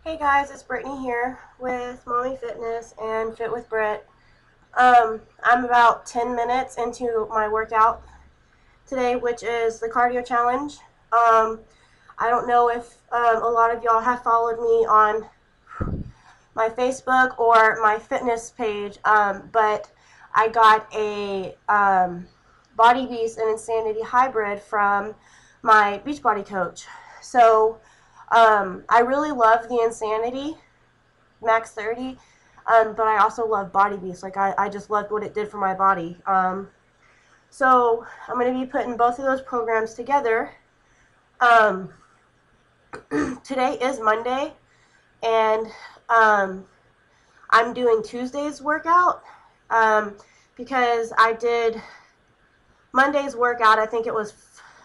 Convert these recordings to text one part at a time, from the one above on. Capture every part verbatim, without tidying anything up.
Hey guys, it's Brittany here with Mommy Fitness and Fit with Britt. Um, I'm about ten minutes into my workout today, which is the cardio challenge. Um, I don't know if um, a lot of y'all have followed me on my Facebook or my fitness page, um, but I got a um, Body Beast and Insanity hybrid from my Beachbody coach. So um, I really love the Insanity Max thirty, um, but I also love Body Beast. Like I, I just loved what it did for my body. Um, so I'm going to be putting both of those programs together. Um, today is Monday, and um, I'm doing Tuesday's workout um, because I did Monday's workout. I think it was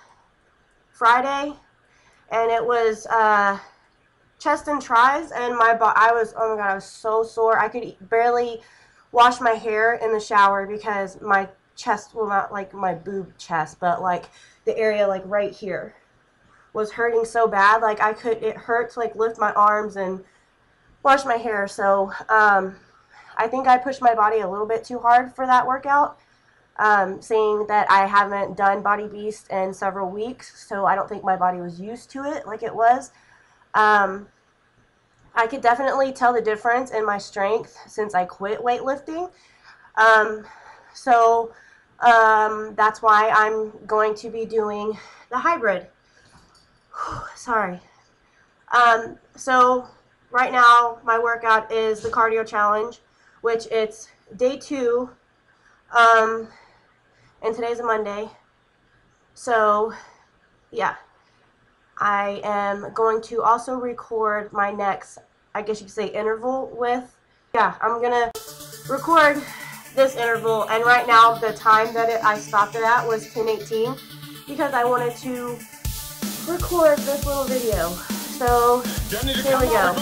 Friday, and it was uh, chest and tries, and my bo I was, oh my god, I was so sore. I could barely wash my hair in the shower because my chest, well, not like my boob chest, but like the area like right here was hurting so bad. Like I could, it hurt to like lift my arms and wash my hair. So um, I think I pushed my body a little bit too hard for that workout, um, seeing that I haven't done Body Beast in several weeks, so I don't think my body was used to it like it was. Um, I could definitely tell the difference in my strength since I quit weightlifting. Um, so um, that's why I'm going to be doing the hybrid. Sorry. Um, so right now my workout is the cardio challenge, which it's day two, um, and today's a Monday. So yeah. I am going to also record my next, I guess you could say, interval with, yeah, I'm going to record this interval, and right now the time that it, I stopped it at was ten eighteen because I wanted to record this little video. So, here we go.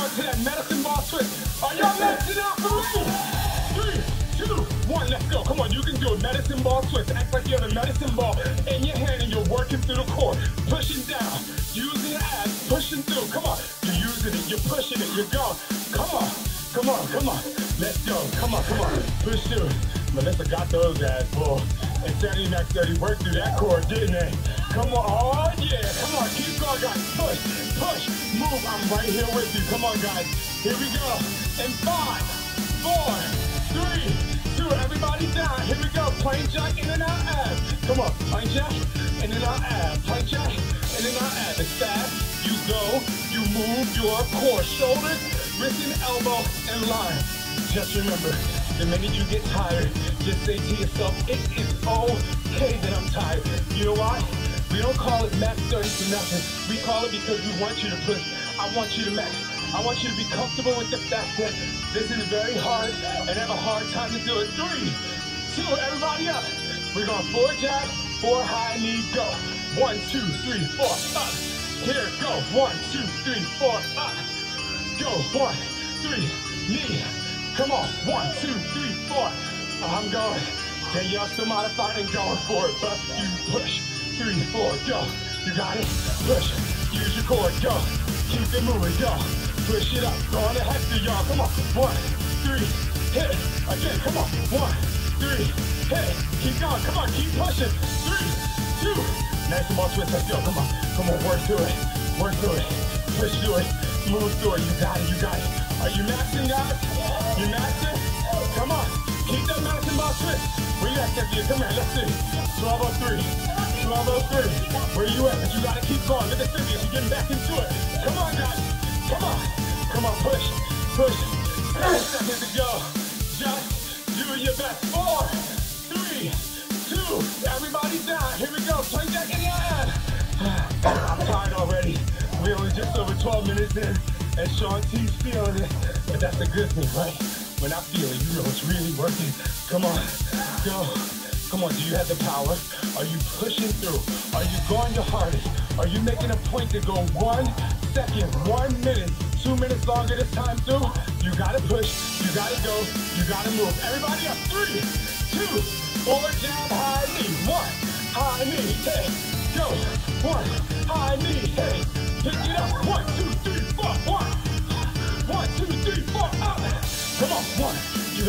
One, let's go. Come on, you can do a medicine ball twist. Act like you have a medicine ball in your hand and you're working through the core. Pushing down, using your abs, pushing through. Come on, you're using it, you're pushing it, you're going. Come on, come on, come on. Let's go. Come on, come on. Push through. Melissa got those abs, boy. Insanity Max thirty worked through that core, didn't they? Come on, oh yeah. Come on, keep going, guys. Push, push, move. I'm right here with you. Come on, guys. Here we go. In five, four, three, two, everybody down. Here we go. Plain jack, in and out abs. Come on. Plain jack, in and out abs. Plain jack, in and out abs. As fast you go, you move your core. Shoulders, wrist and elbow in line. Just remember, the minute you get tired, just say to yourself, it is okay that I'm tired. You know why? We don't call it max thirty for nothing. We call it because we want you to push. I want you to max. I want you to be comfortable with the fact that this is very hard and have a hard time to do it. Three, two, everybody up. We're going four jab, four high knee, go. One, two, three, four, up. Here, go. One, two, three, four, up. Go. One, three, knee. Come on. One, two, three, four. I'm going. Then y'all still modified and going for it, but you push. Three, four, go. You got it. Push. Use your core. Go. Keep it moving. Go. Push it up. Go on the head through, y'all. Come on. One, three, hit. Again. Come on. One, three, hit. Keep going. Come on. Keep pushing. Three, two. Nice and ball twist. Let's go. Come on. Come on. Work through it. Work through it. Push through it. Move through it. You got it. You got it. Are you maxing, guys? You maxing? Come on. Keep that medicine ball twist. Where you at, Cynthia? Come here. Let's see. twelve oh three. twelve oh three. Where you at? But you got to keep going. Look at Cynthia. She's getting back into it. Come on, guys. Come on. Come on. Push. Push. thirty seconds to go. Just do your best. Four, three, two. Everybody down. Here we go. Play jack in your hand. I'm tired already. We're only just over twelve minutes in, and Sean T's feeling it. But that's a good thing, right? When I feel it, you know it's really working. Come on. Go. Come on, do you have the power? Are you pushing through? Are you going your hardest? Are you making a point to go one second, one minute, two minutes longer this time through? You gotta push, you gotta go, you gotta move. Everybody up, three, two, four, jab, high knee, one, high knee, hey, go, one, high knee, hey, pick it up, one, two, three, four, one,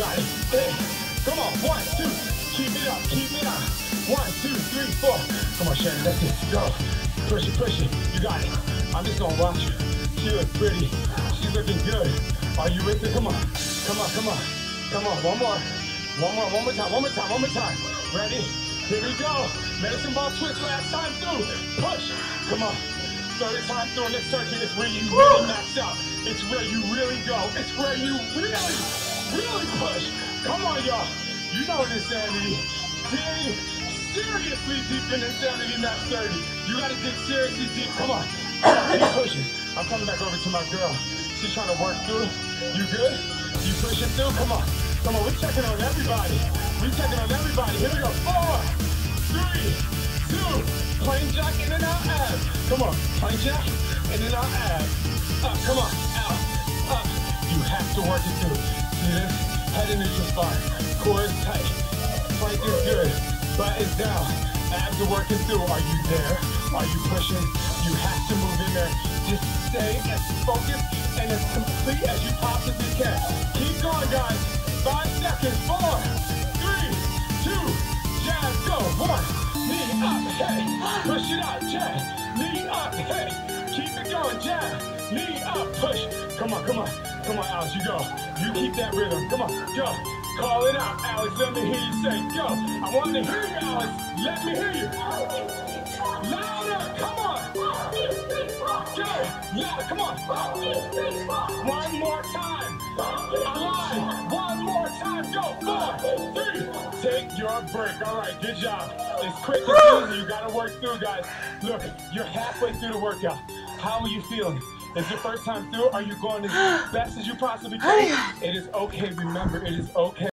got it. Hey, come on, one, two, keep it up, keep it up. One, two, three, four. Come on, Shannon, that's it. Go. Push it, push it. You got it. I'm just gonna watch her. She looks pretty. She's looking good. Are you with it? Come on. Come on, come on. Come on, one more. One more, one more time, one more time, one more time. Ready? Here we go. Medicine ball twist last time through. Push. Come on. Third time through in this circuit is where you really max out. It's where you really go. It's where you really, really push. Come on, y'all. You know insanity. Dig seriously deep in insanity, not thirty. You gotta dig seriously deep. Come on. Keep pushing. I'm coming back over to my girl. She's trying to work through. You good? You pushing through? Come on. Come on, we're checking on everybody. We're checking on everybody. Here we go. Four, three, two, plane jack in and out abs. Come on, plane jack in and out abs. Up, come on, out, up. You have to work it through. See this? Head in neutral spot. Core is tight. Plank is good. Butt is down. Abs are working through. Are you there? Are you pushing? You have to move in there. Just stay as focused and as complete as you possibly can. Keep going, guys. Five seconds. Four, three, two, jab, go. One, knee up, hey. Push it out, jab. Knee up, hey. Keep it going, jab. Knee up, push. Come on, come on. Come on, Alex, you go. You keep that rhythm. Come on, go. Call it out, Alex. Let me hear you say, go. I want to hear you, Alex. Let me hear you. Louder, come on. Go. Louder, come on. One more time. Align. One more time. Go. Four, three. Take your break. All right, good job. It's quick and easy. You got to work through, guys. Look, you're halfway through the workout. How are you feeling? Is your first time through? Are you going as best as you possibly can? It is okay. Remember, it is okay.